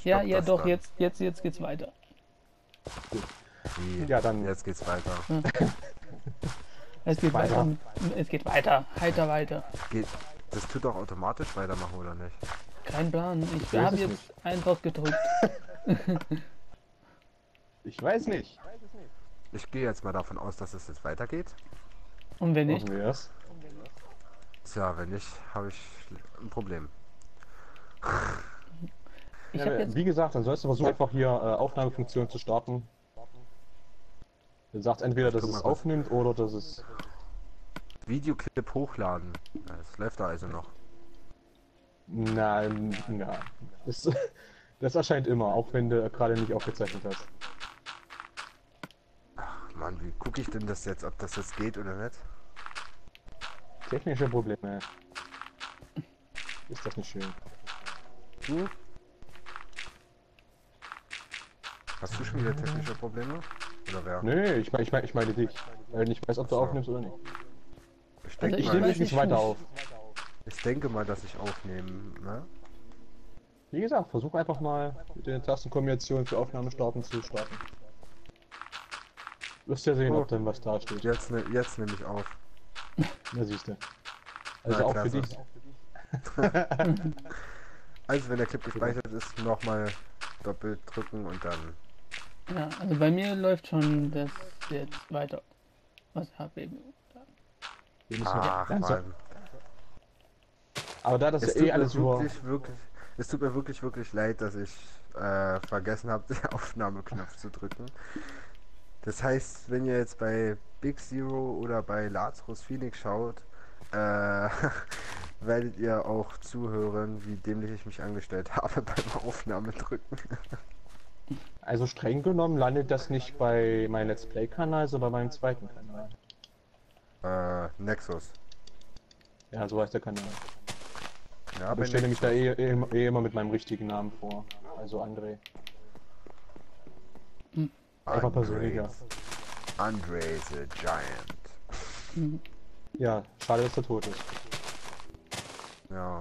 Ja, stopp ja, das doch, dann. jetzt geht's weiter. Wie? Ja, dann Jetzt geht's weiter. Es geht weiter. Weiter. Es geht weiter. Heiter weiter. Geht, das tut doch automatisch weitermachen, oder nicht? Kein Plan. Ich weiß habe es jetzt nicht. einfach gedrückt. Ich weiß nicht. Ich gehe jetzt mal davon aus, dass es jetzt weitergeht. Und wenn nicht? Hoffen wir es. Tja, wenn nicht, habe ich ein Problem. Ich Ja, habe jetzt. wie gesagt, dann sollst du versuchen, einfach hier Aufnahmefunktion zu starten. Du sagst entweder, dass guck mal es kurz. aufnimmt oder dass es. Videoclip hochladen. Ja, das läuft da also noch. Nein, na. Das, das erscheint immer, auch wenn du gerade nicht aufgezeichnet hast. Mann, wie gucke ich denn das jetzt, ob das jetzt geht oder nicht? Technische Probleme. Ist das nicht schön? Du? Hast du schon wieder technische Probleme? Oder wer? Nö, ich meine dich. Weil ich nicht weiß, ob du Ach so. aufnimmst oder nicht. Ich Also denke ich Ich nehme mal, weiß dich nicht, weiter wie- auf. ich denke mal, dass ich aufnehme, ne? Wie gesagt, versuch einfach mal mit den Tastenkombinationen für Aufnahme starten. Wirst ja sehen, Oh. ob dann was da steht. Jetzt nehme ich auf. Na siehst du. Also Na, auch für klasse. dich. Also wenn der Clip gespeichert ist, nochmal doppelt drücken und dann. Ja, also bei mir läuft schon das jetzt weiter. Was habe ich? Wir müssen Ach ganz- Mann. Aber da das Es ja tut eh alles mir nur. es tut mir wirklich leid, dass ich vergessen habe, den Aufnahmeknopf zu drücken. Das heißt, wenn ihr jetzt bei Big Zero oder bei Lazarus Phoenix schaut, werdet ihr auch zuhören, wie dämlich ich mich angestellt habe beim Aufnahme drücken. Also streng genommen landet das nicht bei meinem Let's Play-Kanal, sondern bei meinem zweiten Kanal. Nexus. Ja, so heißt der Kanal. Ja, Aber bei ich stelle mich Nexus. da eh immer mit meinem richtigen Namen vor. Also André. Einfach persönlicher. Andre the Giant. Ja, schade, dass er tot ist. Ja.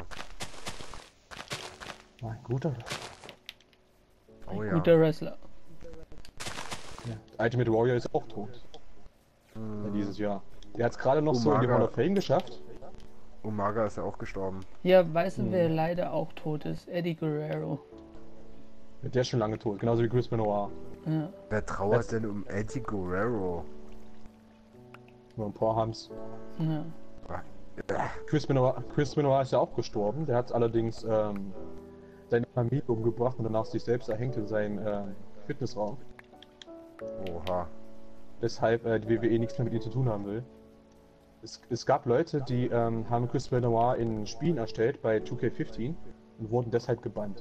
Ein guter. Oh ja. Guter Wrestler. Ja. Ultimate Warrior ist auch tot. Ja, dieses Jahr. Der hat es gerade noch so in die Umaga. Hall of Fame geschafft. Umaga ist ja auch gestorben. Ja, weißt du, wer leider auch tot ist? Eddie Guerrero. Der ist schon lange tot, genauso wie Chris Benoit. Ja. Wer trauert Das- denn um Eddie Guerrero? Nur ein paar haben's. Ja. Chris Benoit ist ja auch gestorben. Der hat allerdings seine Familie umgebracht und danach sich selbst erhängt in seinem Fitnessraum. Oha. Weshalb die WWE nichts mehr mit ihm zu tun haben will. Es gab Leute, die haben Chris Benoit in Spielen erstellt bei 2K15 und wurden deshalb gebannt.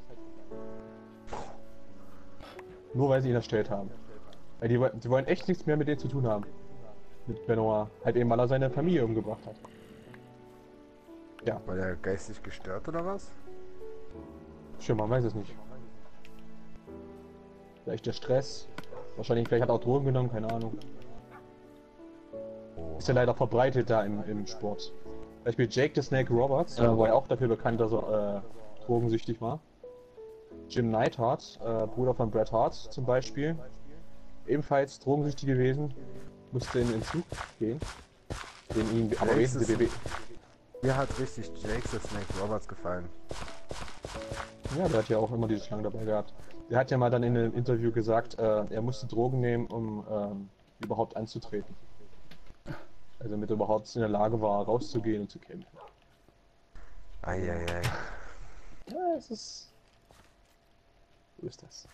Nur weil sie ihn erstellt haben. Weil die wollen echt nichts mehr mit denen zu tun haben. Mit Benoit. Halt eben, weil er seine Familie umgebracht hat. Ja, War der geistig gestört oder was? schön, man weiß es nicht. Vielleicht der Stress. Wahrscheinlich, vielleicht hat er auch Drogen genommen, keine Ahnung. Oh. Ist ja leider verbreitet da im Sport. Zum Beispiel Jake the Snake Roberts, war ja auch dafür bekannt, dass er drogensüchtig war. Jim Neidhart, Bruder von Bret Hart zum Beispiel, ebenfalls drogensüchtig gewesen, musste in Entzug gehen. Den ihn aber Jake wenigstens the- die WWE. Mir hat richtig Jake the Snake Roberts gefallen. Ja, der hat ja auch immer diese Schlange dabei gehabt. Der hat ja mal dann in einem Interview gesagt, er musste Drogen nehmen, um überhaupt anzutreten. Also damit er überhaupt in der Lage war, rauszugehen und zu kämpfen. Eieiei. Ja, es ist... So ist das.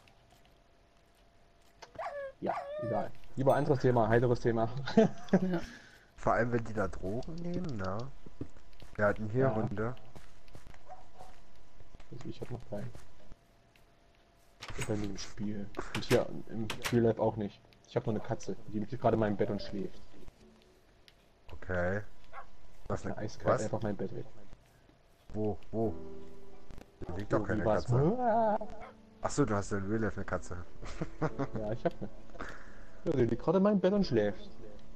Ja, egal. Lieber anderes Thema, heiteres Thema. Ja. Vor allem, wenn die da Drogen nehmen, ne? Wir hatten hier Ja. Hunde. Also ich habe noch keinen. Bei mir im Spiel. Und hier im Real Life auch nicht. Ich habe noch eine Katze, die liegt gerade in meinem Bett und schläft. Okay. Was Eine ne? eiskalt Was? einfach mein Bett weg. Wo? Hier liegt doch So, keine wie war's? Katze. Achso, du hast ja in Real Life eine Katze. Ja, ich hab eine. Ja, die liegt gerade in meinem Bett und schläft.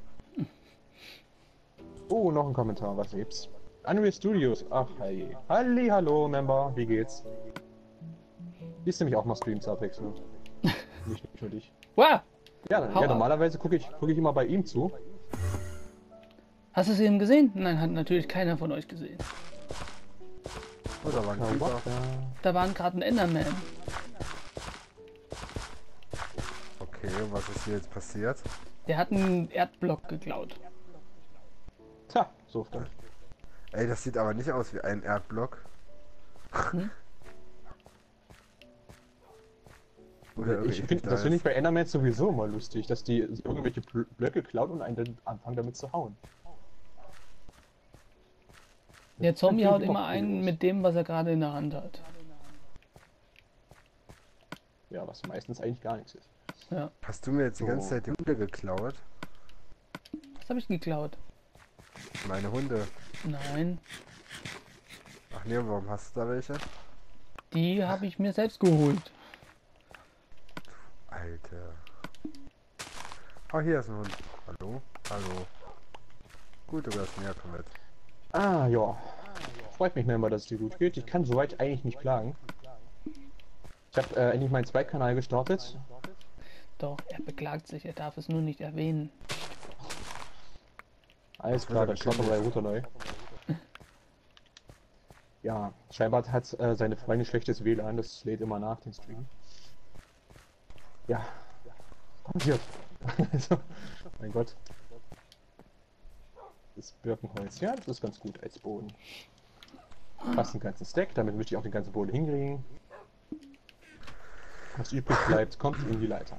Oh, noch ein Kommentar, was gibt's? Unreal Studios, ach hey. Hallo, Member, wie geht's? Die ist nämlich auch mal Streams abwechselnd. Nicht nur dich. Wow! Ja, Hau ja ab. normalerweise gucke ich immer bei ihm zu. Hast du es eben gesehen? Nein, hat natürlich keiner von euch gesehen. Oh, da war ein Creeper. Da war gerade ein Enderman. Okay, und was ist hier jetzt passiert? Der hat einen Erdblock geklaut. Tja, so dann. Ey, das sieht aber nicht aus wie ein Erdblock. Hm? Oder Ich finde, das finde ich bei Endermans sowieso immer lustig, dass die irgendwelche Blöcke klauen und einen dann anfangen damit zu hauen. Der Zombie Das haut klingt immer auch einen kurios. mit dem, was er gerade in der Hand hat. Ja, was meistens eigentlich gar nichts ist. Ja. Hast du mir jetzt die ganze So. Zeit die Hunde geklaut? Was habe ich geklaut? Meine Hunde. Nein, Ach nee, warum hast du da welche? die habe ich mir selbst geholt. Alter. Oh, hier ist ein Hund. Hallo? Hallo. Gut, du wirst näher kommen mit. Ah, ja. Freut mich immer, dass es dir gut geht. Ich kann soweit eigentlich nicht klagen. Ich habe endlich meinen Zweitkanal gestartet. Doch, er beklagt sich, er darf es nur nicht erwähnen. Alles klar, dann starten wir bei Router neu. Ja, scheinbar hat seine Freundin schlechtes WLAN, das lädt immer nach, den Stream. Ja, passiert. Also, mein Gott. Das Birkenholz, ja, das ist ganz gut als Boden. Fast einen ganzen Stack, damit möchte ich auch den ganzen Boden hinkriegen. Was übrig bleibt, kommt in die Leiter.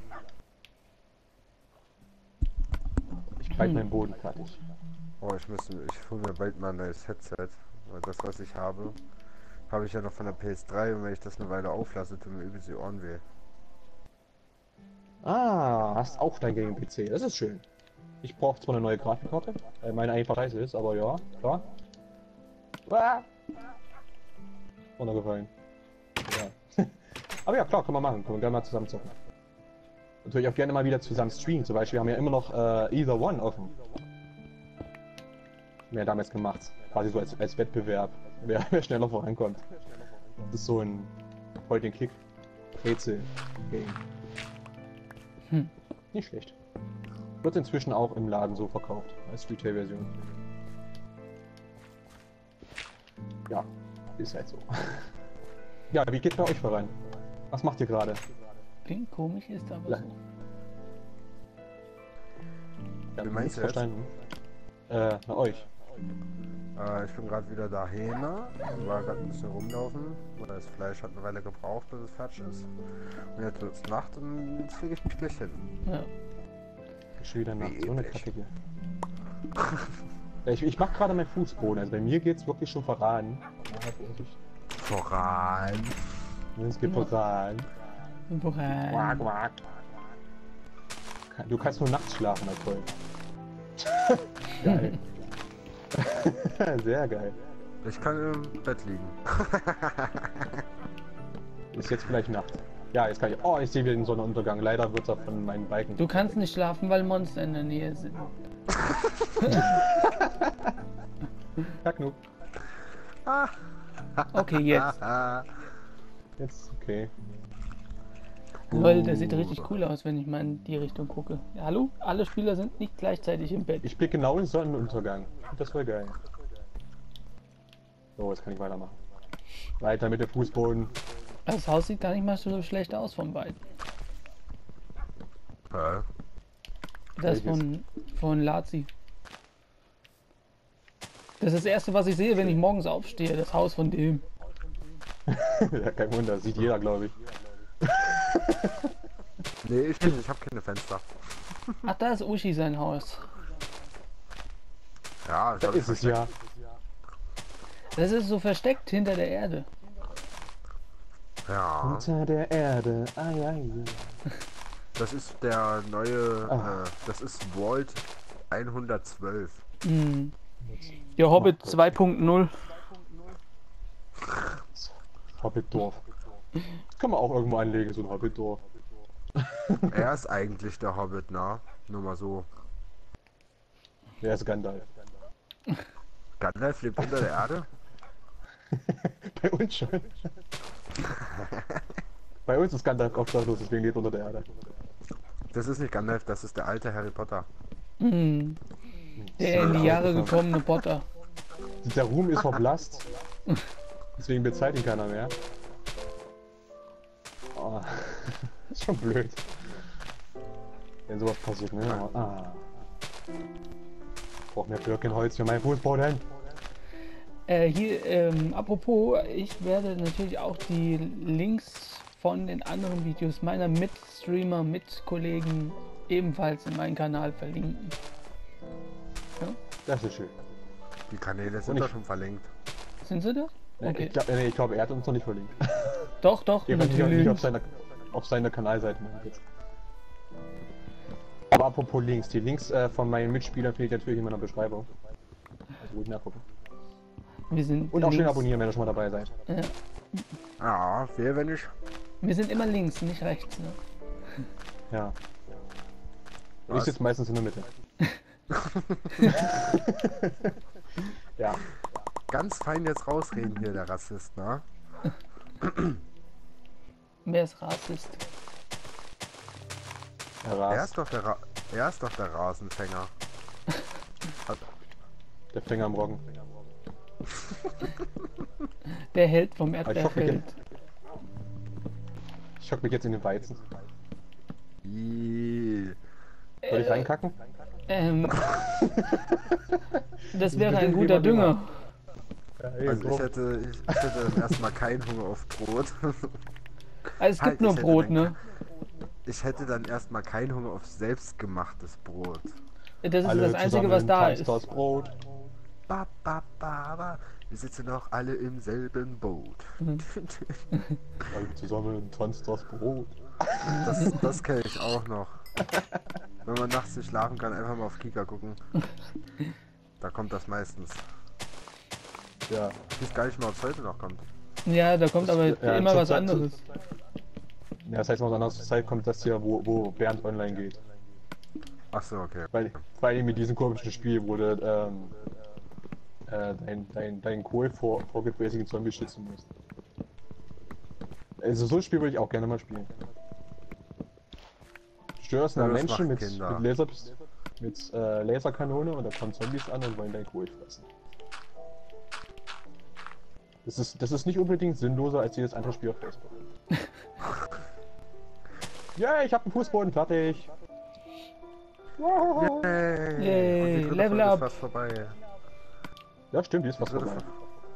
Ich bald meinen Boden fertig. Oh, ich hole mir bald mal ein neues Headset. Weil das, was ich habe ich ja noch von der PS3 und wenn ich das eine Weile auflasse, tut mir übelst die Ohren weh. Ah, hast auch dein Gaming-PC, das ist schön. Ich brauche zwar eine neue Grafikkarte, weil meine einfach scheiße ist, aber ja, klar. Ah! Runtergefallen. Ja. Aber ja, klar, können wir machen, können wir gerne mal zusammen zocken. Natürlich auch gerne mal wieder zusammen streamen, zum Beispiel haben wir ja immer noch Either One offen. Mehr damals gemacht, quasi so als Wettbewerb, wer schneller vorankommt. Das ist so ein Point-and-Click Rätsel-Game. Nicht schlecht. Wird inzwischen auch im Laden so verkauft, als Retail-Version. Ja, ist halt so. Ja, wie geht's bei euch voran? Was macht ihr gerade? Klingt komisch, ist aber Ja. so. Ja, Wie meinst nichts du jetzt? verstanden. Na euch. Ich bin gerade wieder daheim, war gerade ein bisschen rumlaufen, weil das Fleisch hat eine Weile gebraucht, bis es fertig ist. Und jetzt wird es Nacht und jetzt kriege ich mich gleich hin. Ja. Ist schon wieder Nacht, Wie so eine üblich. Kacke hier. Ja, ich mach gerade meinen Fußboden, also bei mir geht's wirklich schon voran. Ja, Vorsicht. Voran. Es geht voran. Woran? Quack, quack. Du kannst nur nachts schlafen, Alkohol. Geil. Sehr geil. Ich kann im Bett liegen. Ist jetzt vielleicht Nacht. Ja, jetzt kann ich. Oh, ich sehe wieder den Sonnenuntergang. Leider wird er von meinen Balken. Du kannst nicht schlafen, weil Monster in der Nähe sind. Ja, genug. Okay, jetzt. Jetzt, okay. Lol, der sieht richtig cool aus, wenn ich mal in die Richtung gucke. Ja, hallo? Alle Spieler sind nicht gleichzeitig im Bett. Ich blicke genau in den Sonnenuntergang. Das war geil. So, jetzt kann ich weitermachen. Weiter mit dem Fußboden. Das Haus sieht gar nicht mal so schlecht aus von beiden. Hä? Das von Lazi. Das ist das erste, was ich sehe, wenn ich morgens aufstehe. Das Haus von dem. Ja, kein Wunder. Sieht jeder, glaube ich. Nee, ich nicht, ich habe keine Fenster. Ach, da ist Uschi sein Haus. Ja, Da ist es ja. Das ist so versteckt hinter der Erde. Ja, Unter der Erde. Ai, ai, ai. das ist der neue, Ah. das ist Vault 112. Hm. Der Hobbit 2.0. Hobbitdorf. Kann man auch irgendwo anlegen, so ein Hobbitdorf. Er ist eigentlich der Hobbit, na? Nur mal so. Wer ist Gandalf? Gandalf lebt unter der Erde? Bei uns schon. Bei uns ist Gandalf obdachlos, deswegen lebt unter der Erde. Das ist nicht Gandalf, das ist der alte Harry Potter. Hm. Der in die Jahre gekommene Potter. Der Ruhm ist verblasst. Deswegen bezahlt ihn keiner mehr. Oh, ist schon blöd. Wenn sowas passiert, ne? Ah. Braucht mehr Blöcke Holz für meinen Fußboden. Apropos, ich werde natürlich auch die Links von den anderen Videos meiner Mitstreamer, Mitkollegen ebenfalls in meinen Kanal verlinken. Ja? Das ist schön. Die Kanäle sind doch schon verlinkt. Sind sie das? Okay. Ich glaube, er hat uns noch nicht verlinkt. Doch, Ihr könnt nicht auf seiner Kanalseite machen jetzt. Aber apropos Links, die Links von meinen Mitspielern findet ihr natürlich in meiner Beschreibung. Also ruhig nachgucken. Wir sind Und auch schön links. abonnieren, wenn ihr schon mal dabei seid. Ja. Ah, wer wenn ich? Wir sind immer links, nicht rechts. Ne? Ja. Und ich Was? sitze meistens in der Mitte. Ja. Ganz fein jetzt rausreden hier, der Rassist, ne? Wer ist Rassist? Er ist doch der Rasenfänger. Der Finger am Roggen. Der Held vom ich Erdbeerfeld. schock mich jetzt in den Weizen. Ih. Soll ich reinkacken? Das wäre ein guter Dünger. Also ich hätte dann erstmal keinen Hunger auf Brot. Also es gibt nur ich hätte Brot, dann ne? Ich hätte dann erstmal keinen Hunger auf selbstgemachtes Brot. Das ist das Einzige, was da ist. Das Brot. Ba, ba, ba, ba. Wir sitzen noch alle im selben Boot. Alle zusammen tanzt das Brot. Das kenne ich auch noch. Wenn man nachts nicht schlafen kann, einfach mal auf Kika gucken. Da kommt das meistens. Ja. Ich weiß gar nicht mal, ob es heute noch kommt. Ja, da kommt aber immer was anderes. Ja, das heißt, noch anders zur Zeit kommt das hier, wo Bernd online geht. Ach so, okay. Weil vor allem mit diesem komischen Spiel wurde dein Kohl vor gefräßigen Zombies schützen musst. Also so ein Spiel würde ich auch gerne mal spielen. Du störst einen Ja, das Menschen macht mit Laserkanone und da kommen Zombies an und wollen dein Kohl fressen. Das ist nicht unbedingt sinnloser als jedes andere Spiel auf Facebook. Ja, ich hab einen Fußboden fertig. Wow. Yay! Und die dritte Level Folge ist up. fast vorbei. Ja, stimmt, die ist fast Dritte vorbei.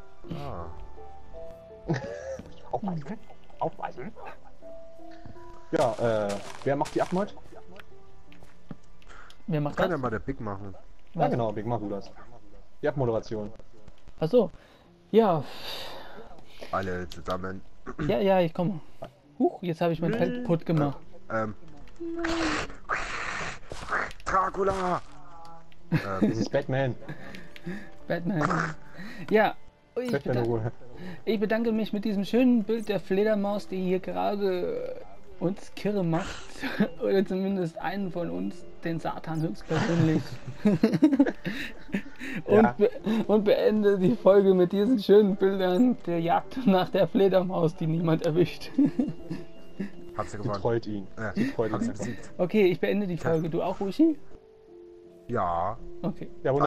Ah. Aufweisen. Ja, wer macht die Abmod? Wer macht Kann ja das? mal der Big machen. Ja genau, Big, mach du das. Die Abmoderation. Achso. Ja. Alle zusammen. Ja, ich komme. Huch, jetzt habe ich mein Feld kaputt gemacht. Dracula! Das ist Batman. Batman. Ja. Batman-Ruhe. Ich bedanke mich mit diesem schönen Bild der Fledermaus, die hier gerade uns kirre macht. Oder zumindest einen von uns, den Satan höchstpersönlich. Und beende die Folge mit diesen schönen Bildern der Jagd nach der Fledermaus, die niemand erwischt. Hat sie Sie gewonnen. treut ihn. Sie treut Hat ihn sie einfach. besiegt. Okay, ich beende die Folge. Du auch, Uschi? Ja. Okay. Ja,